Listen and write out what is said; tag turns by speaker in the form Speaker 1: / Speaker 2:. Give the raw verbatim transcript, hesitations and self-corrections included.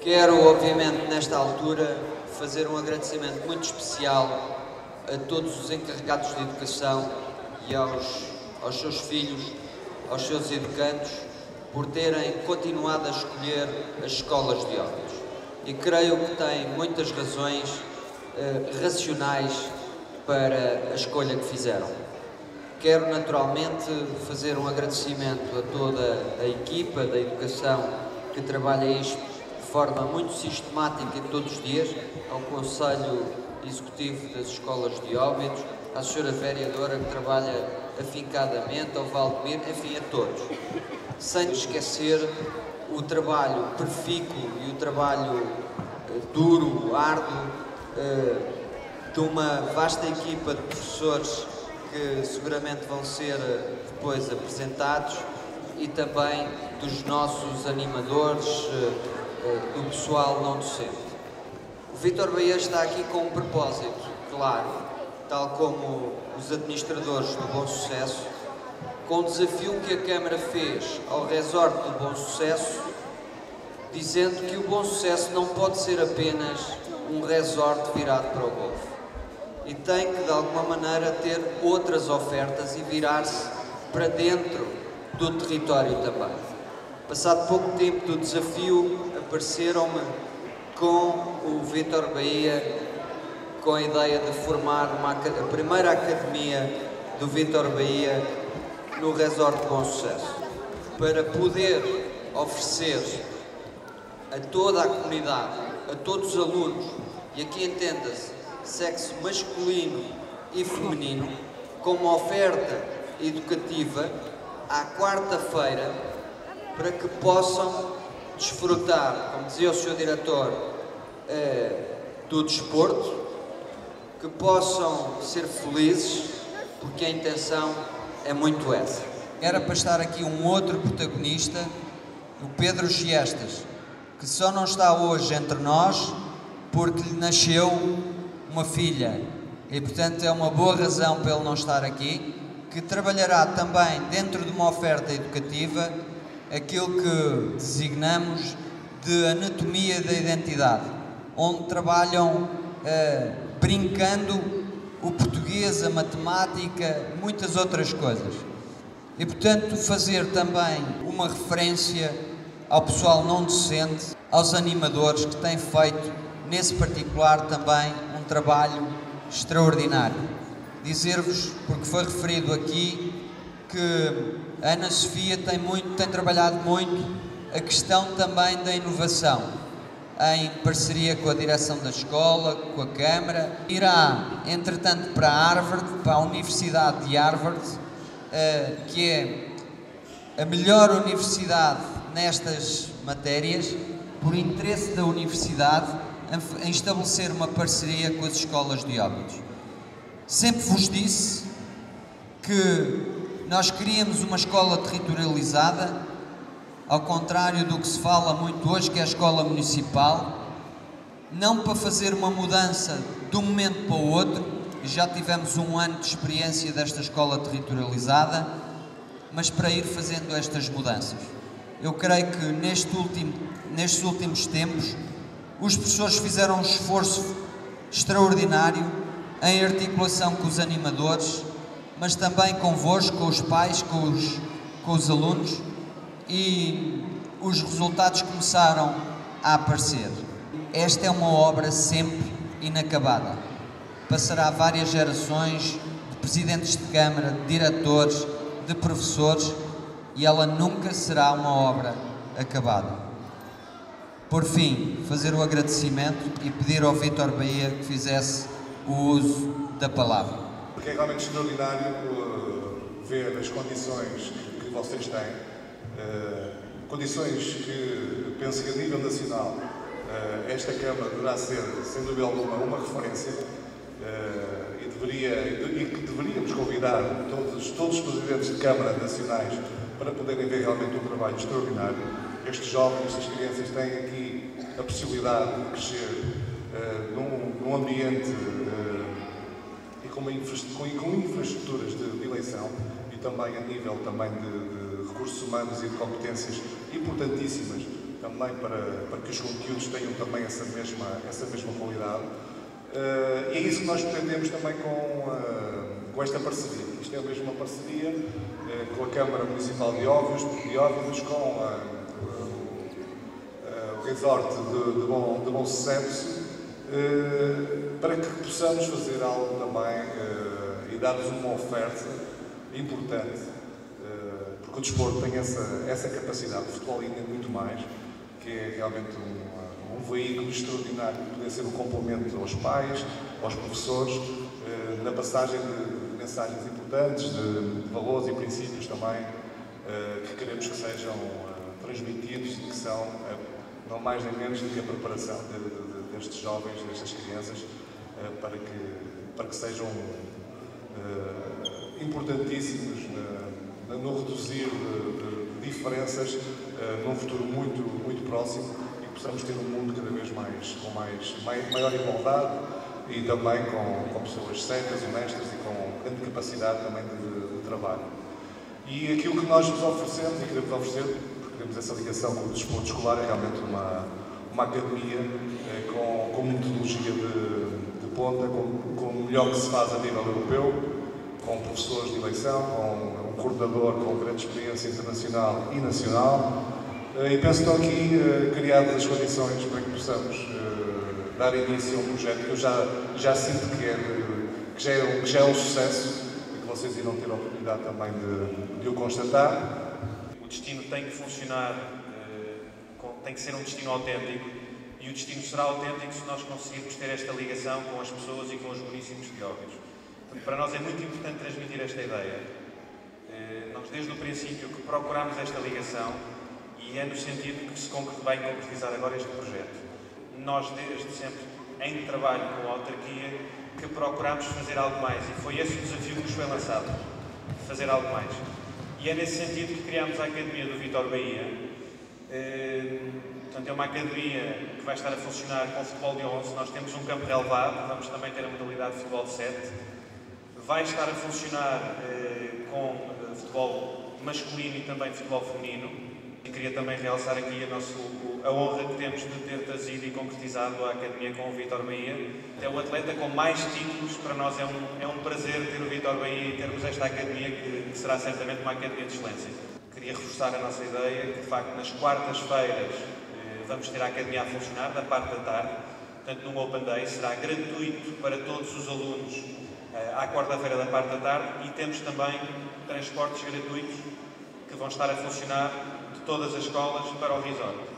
Speaker 1: Quero, obviamente, nesta altura, fazer um agradecimento muito especial a todos os encarregados de educação e aos, aos seus filhos, aos seus educandos, por terem continuado a escolher as escolas de Óbidos. E creio que têm muitas razões eh, racionais para a escolha que fizeram. Quero naturalmente fazer um agradecimento a toda a equipa da educação que trabalha isto de forma muito sistemática todos os dias, ao Conselho Executivo das Escolas de Óbidos, à senhora vereadora que trabalha afincadamente, ao Valdemir, enfim, a todos. Sem esquecer o trabalho profícuo e o trabalho eh, duro, árduo, eh, de uma vasta equipa de professores que seguramente vão ser depois apresentados e também dos nossos animadores, do pessoal não docente. O Vítor Bahia está aqui com um propósito, claro, tal como os administradores do Bom Sucesso, com o desafio que a Câmara fez ao resort do Bom Sucesso, dizendo que o Bom Sucesso não pode ser apenas um resort virado para o golfe. E tem que, de alguma maneira, ter outras ofertas e virar-se para dentro do território também. Passado pouco tempo do desafio, apareceram-me com o Vítor Bahia, com a ideia de formar uma, a primeira academia do Vítor Bahia no Resort de Bom Sucesso, para poder oferecer a toda a comunidade, a todos os alunos, e aqui entenda-se, sexo masculino e feminino, com uma oferta educativa à quarta-feira, para que possam desfrutar, como dizia o senhor Diretor, eh, do desporto, que possam ser felizes, porque a intenção é muito essa. Era para estar aqui um outro protagonista, o Pedro Giestas, que só não está hoje entre nós porque lhe nasceu uma filha e, portanto, é uma boa razão para ele não estar aqui, que trabalhará também dentro de uma oferta educativa aquilo que designamos de anatomia da identidade, onde trabalham eh, brincando o português, a matemática, muitas outras coisas. E, portanto, fazer também uma referência ao pessoal não docente, aos animadores que têm feito, nesse particular, também um trabalho extraordinário. Dizer-vos, porque foi referido aqui, que a Ana Sofia tem, muito, tem trabalhado muito a questão também da inovação, em parceria com a direção da escola, com a Câmara. Irá, entretanto, para a Harvard, para a Universidade de Harvard, que é a melhor universidade nestas matérias, por interesse da universidade, em estabelecer uma parceria com as escolas de Óbidos. Sempre vos disse que nós queríamos uma escola territorializada, ao contrário do que se fala muito hoje, que é a escola municipal, não para fazer uma mudança de um momento para o outro, já tivemos um ano de experiência desta escola territorializada, mas para ir fazendo estas mudanças. Eu creio que neste último, nestes últimos tempos, os professores fizeram um esforço extraordinário em articulação com os animadores, mas também convosco, com os pais, com os, com os alunos, e os resultados começaram a aparecer. Esta é uma obra sempre inacabada. Passará várias gerações de presidentes de Câmara, de diretores, de professores, e ela nunca será uma obra acabada. Por fim, fazer o agradecimento e pedir ao Vítor Bahia que fizesse o uso da palavra.
Speaker 2: Porque é realmente extraordinário uh, ver as condições que vocês têm, uh, condições que penso que a nível nacional uh, esta Câmara deverá ser, sem dúvida alguma, uma referência uh, e, deveria, e que deveríamos convidar todos, todos os presidentes de Câmara nacionais para poderem ver realmente um trabalho extraordinário. Estes jovens, estas crianças têm aqui a possibilidade de crescer uh, num, num ambiente uh, e com, uma infra, com, com infraestruturas de, de eleição e também a nível também de, de recursos humanos e de competências importantíssimas também também para, para que os conteúdos tenham também essa mesma, essa mesma qualidade. Uh, e é isso que nós pretendemos também com, uh, com esta parceria. Isto é mesmo uma parceria uh, com a Câmara Municipal de Óbidos, de Óbidos com uh, uh, o Resort de, de, bom, de Bom Sucesso, uh, para que possamos fazer algo também uh, e dar-nos uma oferta importante, uh, porque o desporto tem essa, essa capacidade, o futebol ainda é muito mais, que é realmente um um veículo extraordinário que poder ser um complemento aos pais, aos professores, na passagem de mensagens importantes, de valores e princípios também, que queremos que sejam transmitidos e que são não mais nem menos do que a preparação de, de, destes jovens, destas crianças, para que, para que sejam importantíssimos no reduzir de, de diferenças num futuro muito, muito próximo, possamos ter um mundo cada vez mais, com mais, maior igualdade e também com, com pessoas sérias, honestas e com grande capacidade também de, de trabalho. E aquilo que nós nos oferecemos e queremos oferecer, porque temos essa ligação com o desporto escolar, é realmente uma, uma academia eh, com, com metodologia de, de ponta, com, com o melhor que se faz a nível europeu, com professores de eleição, com um coordenador com grande experiência internacional e nacional. E penso que estão aqui uh, criadas as condições para que possamos uh, dar início a um projeto que eu já, já sinto que, é de, que, já é, que já é um sucesso e que vocês irão ter a oportunidade também de, de o constatar.
Speaker 3: O destino tem que funcionar, uh, com, tem que ser um destino autêntico e o destino será autêntico se nós conseguirmos ter esta ligação com as pessoas e com os municípios de Óbidos. Para nós é muito importante transmitir esta ideia. Uh, nós desde o princípio que procuramos esta ligação e é no sentido que se vai concretizar agora este projeto. Nós, desde sempre, em trabalho com a autarquia, que procuramos fazer algo mais. E foi esse o desafio que nos foi lançado, fazer algo mais. E é nesse sentido que criámos a Academia do Vítor Bahia. Eh, portanto, é uma academia que vai estar a funcionar com futebol de onze. Nós temos um campo relevado, vamos também ter a modalidade de futebol de sete. Vai estar a funcionar eh, com eh, futebol masculino e também futebol feminino. E queria também realçar aqui a, nosso, a honra que temos de ter trazido e concretizado a Academia com o Vítor Bahia. É o atleta com mais títulos, para nós é um, é um prazer ter o Vítor Bahia e termos esta Academia, que, que será certamente uma Academia de excelência. Queria reforçar a nossa ideia que, de facto, nas quartas-feiras eh, vamos ter a Academia a funcionar, da parte da tarde, portanto, num Open Day, será gratuito para todos os alunos eh, à quarta-feira da parte da tarde e temos também transportes gratuitos que vão estar a funcionar de todas as escolas para o resort.